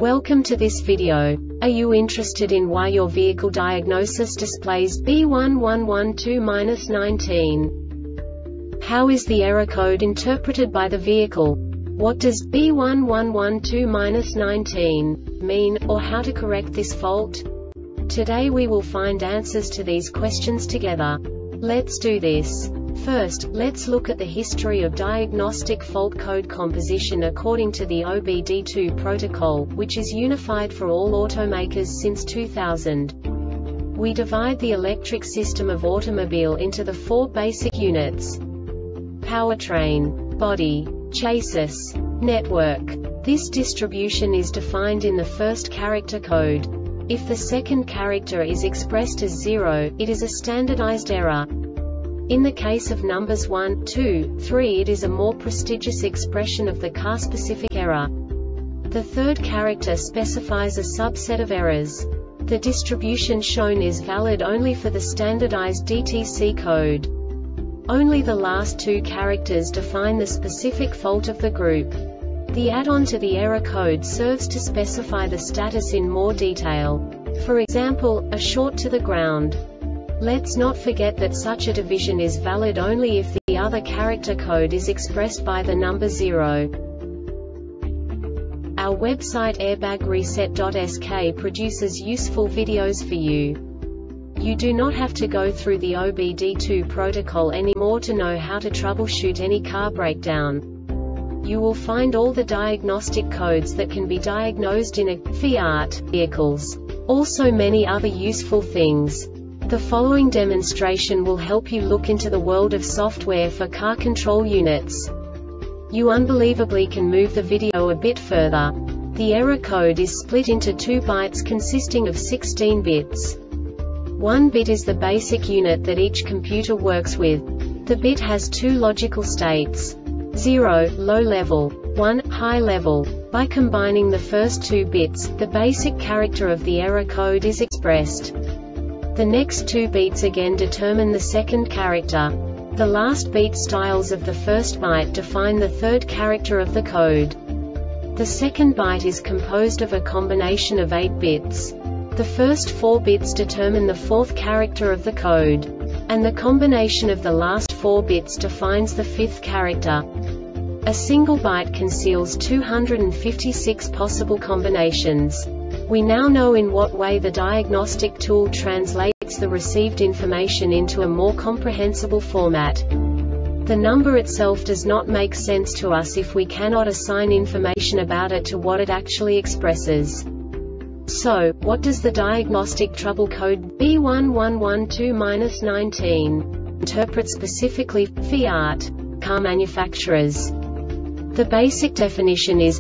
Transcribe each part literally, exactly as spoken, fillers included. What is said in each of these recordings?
Welcome to this video. Are you interested in why your vehicle diagnosis displays B one one one two dash nineteen? How is the error code interpreted by the vehicle? What does B one one one two dash nineteen mean, or how to correct this fault? Today we will find answers to these questions together. Let's do this. First, let's look at the history of diagnostic fault code composition according to the O B D two protocol, which is unified for all automakers since two thousand. We divide the electric system of automobile into the four basic units: powertrain, body, chassis, network. This distribution is defined in the first character code. If the second character is expressed as zero, it is a standardized error. In the case of numbers one, two, three, it is a more prestigious expression of the car-specific error. The third character specifies a subset of errors. The distribution shown is valid only for the standardized D T C code. Only the last two characters define the specific fault of the group. The add-on to the error code serves to specify the status in more detail. For example, a short to the ground. Let's not forget that such a division is valid only if the other character code is expressed by the number zero. Our website airbag reset dot S K produces useful videos for you. You do not have to go through the O B D two protocol anymore to know how to troubleshoot any car breakdown. You will find all the diagnostic codes that can be diagnosed in a Fiat vehicles. Also many other useful things. The following demonstration will help you look into the world of software for car control units. You unbelievably can move the video a bit further. The error code is split into two bytes consisting of sixteen bits. One bit is the basic unit that each computer works with. The bit has two logical states: zero, low level, one, high level. By combining the first two bits, the basic character of the error code is expressed. The next two beats again determine the second character. The last beat styles of the first byte define the third character of the code. The second byte is composed of a combination of eight bits. The first four bits determine the fourth character of the code. And the combination of the last four bits defines the fifth character. A single byte conceals two hundred fifty-six possible combinations. We now know in what way the diagnostic tool translates the received information into a more comprehensible format. The number itself does not make sense to us if we cannot assign information about it to what it actually expresses. So, what does the diagnostic trouble code B one one one two dash nineteen interpret specifically for Fiat car manufacturers? The basic definition is: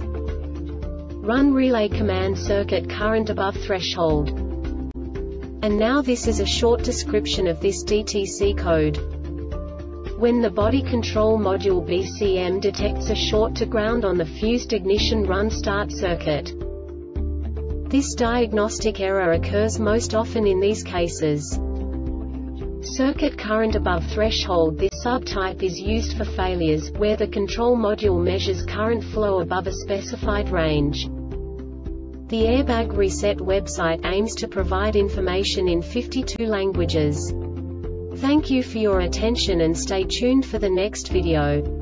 run relay command circuit current above threshold. And now this is a short description of this D T C code. When the body control module B C M detects a short to ground on the fused ignition run start circuit. This diagnostic error occurs most often in these cases: circuit current above threshold. This subtype is used for failures where the control module measures current flow above a specified range. The Airbag Reset website aims to provide information in fifty-two languages. Thank you for your attention and stay tuned for the next video.